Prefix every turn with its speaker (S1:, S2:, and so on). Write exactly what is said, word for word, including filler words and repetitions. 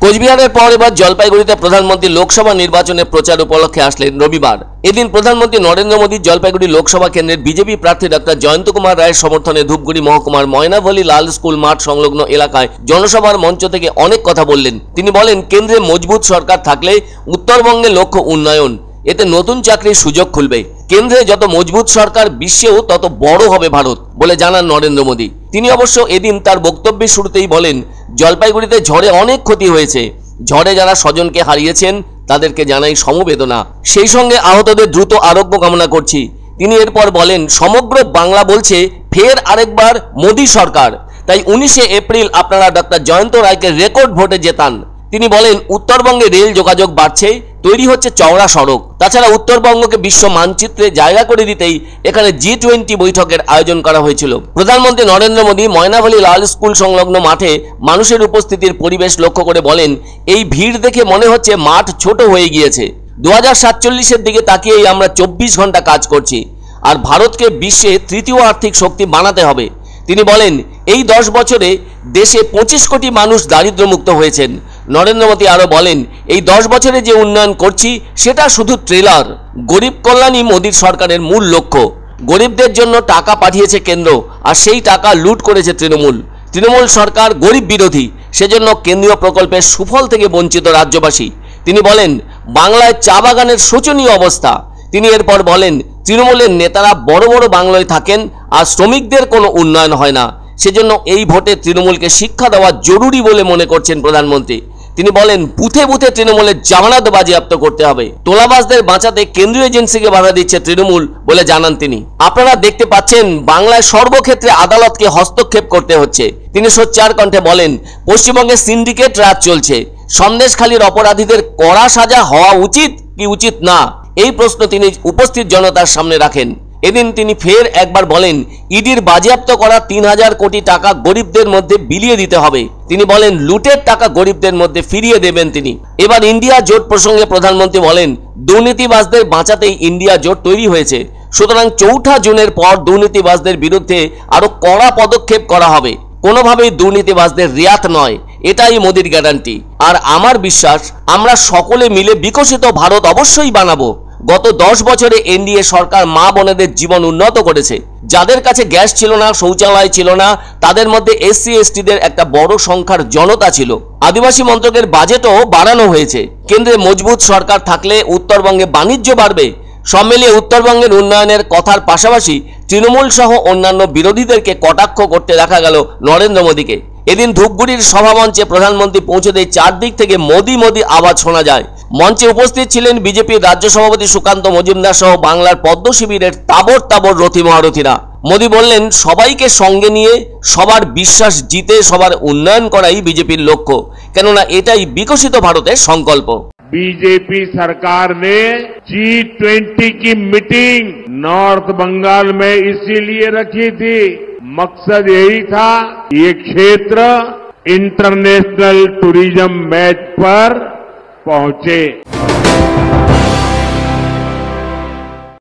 S1: কোচবিহারের পর এবার জলপাইগুড়িতে প্রধানমন্ত্রী লোকসভা নির্বাচনের প্রচার উপলক্ষে আসলেন রবিবার। এদিন প্রধানমন্ত্রী নরেন্দ্র মোদী জলপাইগুড়ি লোকসভা কেন্দ্রের বিজেপি প্রার্থী ডক্টর জয়ন্ত কুমার রায়ের সমর্থনে ধূপগুড়ি মহকুমার ময়নাভলি লাল স্কুল মাঠ সংলগ্ন এলাকায় জনসভার মঞ্চ থেকে অনেক কথা বললেন। তিনি বলেন, কেন্দ্রে মজবুত সরকার থাকলে উত্তরবঙ্গে লক্ষ্য উন্নয়ন, এতে নতুন চাকরির সুযোগ খুলবে। কেন্দ্রে যত মজবুত সরকার, বিশ্বেও তত বড় হবে ভারত বলে জানান নরেন্দ্র মোদী। তিনি অবশ্য এদিন তার বক্তব্যের শুরুতেই বলেন, জলপাইগুড়িতে ঝড়ে অনেক ক্ষতি হয়েছে, ঝড়ে যারা স্বজনকে হারিয়েছেন তাদেরকে জানাই সমবেদনা, সেই সঙ্গে আহতদের দ্রুত আরোগ্য কামনা করছি। তিনি এরপর বলেন, সমগ্র বাংলা বলছে ফের আরেকবার মোদী সরকার, তাই উনিশে এপ্রিল আপনারা ডক্টর জয়ন্ত রায়কে রেকর্ড ভোটে জেতান। তিনি বলেন, উত্তরবঙ্গে রেল যোগাযোগ বাড়ছে, তৈরি হচ্ছে চওড়া সড়ক। তাছাড়া উত্তরবঙ্গকে বিশ্ব মানচিত্রে জায়গা করে দিতেই এখানে জি টোয়েন্টি বৈঠকের আয়োজন করা হয়েছিল। প্রধানমন্ত্রী নরেন্দ্র মোদী ময়নাভলি লাল স্কুল সংলগ্ন মাঠে মানুষের উপস্থিতির পরিবেশ লক্ষ্য করে বলেন, এই ভিড় দেখে মনে হচ্ছে মাঠ ছোট হয়ে গিয়েছে। দু হাজার সাতচল্লিশের দিকে তাকিয়েই আমরা চব্বিশ ঘন্টা কাজ করছি, আর ভারতকে বিশ্বে তৃতীয় আর্থিক শক্তি বানাতে হবে। তিনি বলেন, এই দশ বছরে দেশে পঁচিশ কোটি মানুষ দারিদ্র্যমুক্ত হয়েছেন। নরেন্দ্র মোদী আরো বলেন, এই দশ বছরে যে উন্নয়ন করছি সেটা শুধু ট্রেলার, গরিব কল্যাণই মোদীর সরকারের মূল লক্ষ্য। গরিবদের জন্য টাকা পাঠিয়েছে কেন্দ্র, আর সেই টাকা লুট করেছে তৃণমূল। তৃণমূল সরকার গরিব বিরোধী, সেজন্য কেন্দ্রীয় প্রকল্পের সুফল থেকে বঞ্চিত রাজ্যবাসী। তিনি বলেন, বাংলায় চা বাগানের শোচনীয় অবস্থা। তিনি এরপর বলেন, তৃণমূলের নেতারা বড় বড় বাংলায় থাকেন আর শ্রমিকদের কোনো উন্নয়ন হয় না, সেজন্য এই ভোটে তৃণমূলকে শিক্ষা দেওয়া জরুরি বলে মনে করছেন প্রধানমন্ত্রী। তিনি বলেন, বুথে বুথে তৃণমূলের জামানত বাজেয়াপ্ত করতে হবে। তোলাবাজদের বাঁচাতে কেন্দ্রীয় এজেন্সিকে বাধা দিচ্ছে তৃণমূল বলে জানান তিনি। আপনারা দেখতে পাচ্ছেন বাংলায় সর্বক্ষেত্রে আদালতকে হস্তক্ষেপ করতে হচ্ছে। তিনি সোচ্চার কণ্ঠে বলেন, পশ্চিমবঙ্গে সিন্ডিকেট রাজ চলছে, সন্দেশখালীর অপরাধীদের কড়া সাজা হওয়া উচিত কি উচিত না, এই প্রশ্ন তিনি উপস্থিত জনতার সামনে রাখেন। এদিন তিনি ফের একবার বলেন, ইডির বাজেয়াপ্ত করা তিন হাজার কোটি টাকা গরিবদের মধ্যে বিলিয়ে দিতে হবে। তিনি বলেন, লুটের টাকা গরিবদের মধ্যে ফিরিয়ে দেবেন তিনি। এবার ইন্ডিয়া জোট প্রসঙ্গে প্রধানমন্ত্রী বলেন, দুর্নীতিবাজদের বাঁচাতেই ইন্ডিয়া জোট তৈরি হয়েছে, সুতরাং চৌঠা জুনের পর দুর্নীতিবাজদের বিরুদ্ধে আরো কড়া পদক্ষেপ করা হবে। কোনোভাবেই দুর্নীতিবাজদের রিয়াত নয়, এটাই মোদির গ্যারান্টি। আর আমার বিশ্বাস, আমরা সকলে মিলে বিকশিত ভারত অবশ্যই বানাবো। গত দশ বছরে এনডিএ সরকার মা বোনেদের জীবন উন্নত করেছে। যাদের কাছে গ্যাস ছিল না, শৌচালয় ছিল না, তাদের মধ্যে এসসি এসটিদের একটা বড় সংখ্যার জনতা ছিল। আদিবাসী মন্ত্রকের বাজেটও বাড়ানো হয়েছে। কেন্দ্রে মজবুত সরকার থাকলে উত্তরবঙ্গে বাণিজ্য বাড়বে। সব মিলিয়ে উত্তরবঙ্গের উন্নয়নের কথার পাশাপাশি তৃণমূল সহ অন্যান্য বিরোধীদেরকে কটাক্ষ করতে দেখা গেল নরেন্দ্র মোদীকে। এদিন ধূপগুড়ির সভামঞ্চে প্রধানমন্ত্রী পৌঁছতেই চারদিক থেকে মোদি মোদি আওয়াজ শোনা যায়। মঞ্চে উপস্থিত ছিলেন বিজেপির রাজ্য সভাপতি সুকান্ত মজুমদার সহ বাংলার পদ্ম শিবিরের তাবর তাবর রথী মহারথীরা। মোদী বললেন, সবাইকে সঙ্গে নিয়ে সবার বিশ্বাস জিতে সবার উন্নয়ন করাই বিজেপির লক্ষ্য, কেননা এটাই বিকশিত ভারতের সংকল্প।
S2: बीजेपी सरकार ने जी ट्वेंटी की मीटिंग नॉर्थ बंगाल में इसीलिए रखी थी, मकसद यही था ये क्षेत्र इंटरनेशनल टूरिज्म मैच पर पहुंचे।